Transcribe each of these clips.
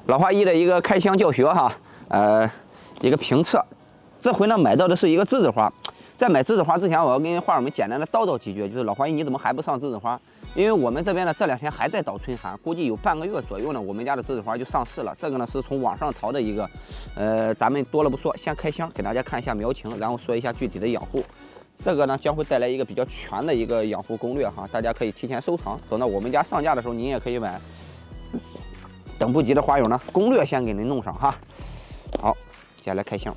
老花一的一个开箱教学哈，一个评测。这回呢买到的是一个栀子花，在买栀子花之前，我要跟花友们简单的叨叨几句，就是老花一你怎么还不上栀子花？因为我们这边呢这2天还在倒春寒，估计有半个月左右呢，我们家的栀子花就上市了。这个呢是从网上淘的一个，咱们多了不说，先开箱给大家看一下苗情，然后说一下具体的养护。这个呢将会带来一个比较全的一个养护攻略哈，大家可以提前收藏，等到我们家上架的时候您也可以买。等不及的花友呢，攻略先给您弄上哈。好，接下来开箱。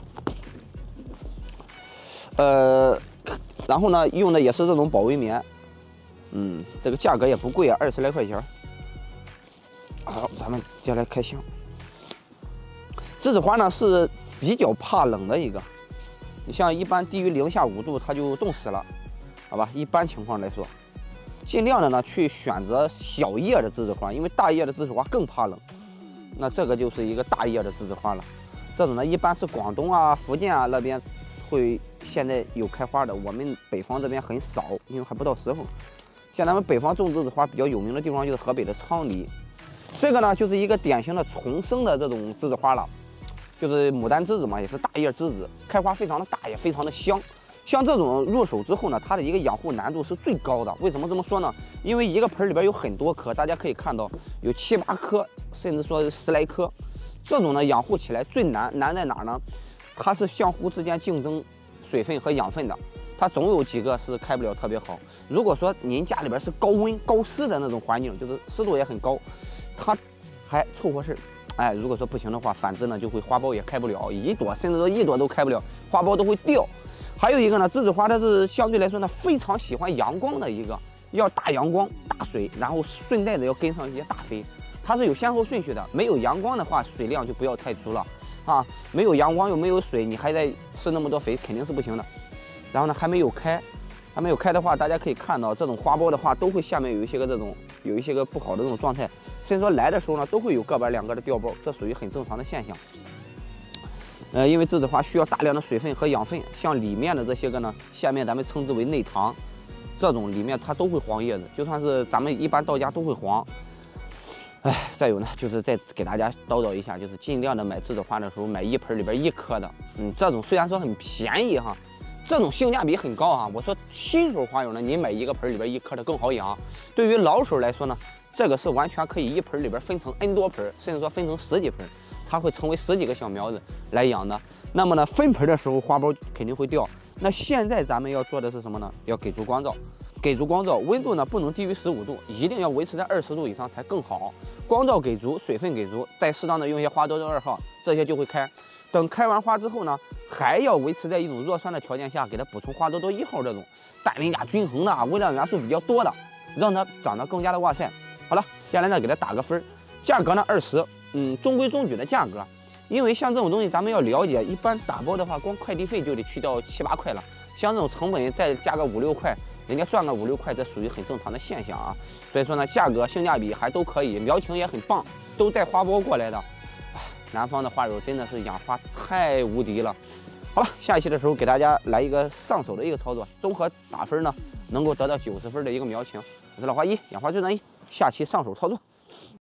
然后呢，用的也是这种保温棉，这个价格也不贵啊，20来块钱。好，咱们接下来开箱。栀子花呢是比较怕冷的一个，你像一般低于零下5度它就冻死了，好吧？一般情况来说。尽量的呢去选择小叶的栀子花，因为大叶的栀子花更怕冷。那这个就是一个大叶的栀子花了。这种呢一般是广东啊、福建啊那边会现在有开花的，我们北方这边很少，因为还不到时候。像咱们北方种栀子花比较有名的地方就是河北的昌黎，这个呢就是一个典型的重生的这种栀子花了，就是牡丹栀子嘛，也是大叶栀子，开花非常的大，也非常的香。像这种入手之后呢，它的一个养护难度是最高的。为什么这么说呢？因为一个盆里边有很多颗，大家可以看到有7、8颗，甚至说10来颗。这种呢养护起来最难在哪呢？它是相互之间竞争水分和养分的，它总有几个是开不了特别好。如果说您家里边是高温高湿的那种环境，就是湿度也很高，它还凑合事儿。如果说不行的话，反之呢就会花苞也开不了，1朵甚至说1朵都开不了，花苞都会掉。还有一个呢，栀子花它是相对来说呢非常喜欢阳光的一个，要大阳光、大水，然后顺带的要跟上一些大肥，它是有先后顺序的。没有阳光的话，水量就不要太足了啊。没有阳光又没有水，你还在施那么多肥，肯定是不行的。然后呢，还没有开的话，大家可以看到这种花苞的话，都会下面有一些个不好的这种状态，甚至说来的时候呢，都会有个把2个的掉苞，这属于很正常的现象。因为栀子花需要大量的水分和养分，像里面的这些个呢，下面咱们称之为内糖，这种里面它都会黄叶子，就算是咱们一般到家都会黄。再有呢，就是再给大家叨叨一下，就是尽量的买栀子花的时候买1盆里边1颗的，这种虽然说很便宜哈，这种性价比很高哈。我说新手花友呢，你买1个盆里边1颗的更好养。对于老手来说呢，这个是完全可以1盆里边分成 N 多盆，甚至说分成10几盆。它会成为10几个小苗子来养的。那么呢，分盆的时候花苞肯定会掉。那现在咱们要做的是什么呢？要给足光照，给足光照，温度呢不能低于15度，一定要维持在20度以上才更好。光照给足，水分给足，再适当的用一些花多豆2号，这些就会开。等开完花之后呢，还要维持在一种弱酸的条件下，给它补充花多豆1号这种氮磷钾均衡的微量元素比较多的，让它长得更加的哇塞。好了，接下来呢给它打个分，价格呢20。中规中矩的价格，因为像这种东西咱们要了解，一般打包的话，光快递费就得去掉7、8块了，像这种成本再加个5、6块，人家赚个5、6块，这属于很正常的现象啊。所以说呢，价格性价比还都可以，苗情也很棒，都带花苞过来的。南方的花友真的是养花太无敌了。好了，下一期的时候给大家来一个上手的一个操作，综合打分呢能够得到90分的一个苗情。我是老花一，养花最专一，下期上手操作。